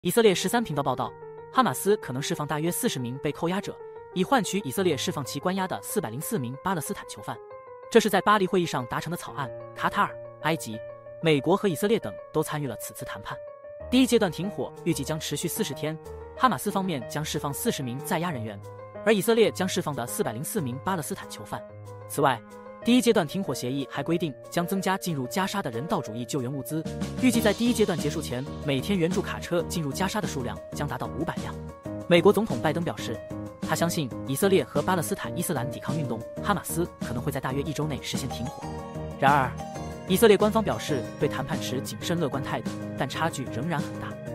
以色列13频道报道，哈马斯可能释放大约40名被扣押者，以换取以色列释放其关押的404名巴勒斯坦囚犯。这是在巴黎会议上达成的草案。卡塔尔、埃及、美国和以色列等都参与了此次谈判。第一阶段停火预计将持续40天，哈马斯方面将释放40名在押人员，而以色列将释放的404名巴勒斯坦囚犯。此外，第一阶段停火协议还规定将增加进入加沙的人道主义救援物资，预计在第一阶段结束前，每天援助卡车进入加沙的数量将达到500辆。美国总统拜登表示，他相信以色列和巴勒斯坦伊斯兰抵抗运动哈马斯可能会在大约1周内实现停火。然而，以色列官方表示对谈判持谨慎乐观态度，但差距仍然很大。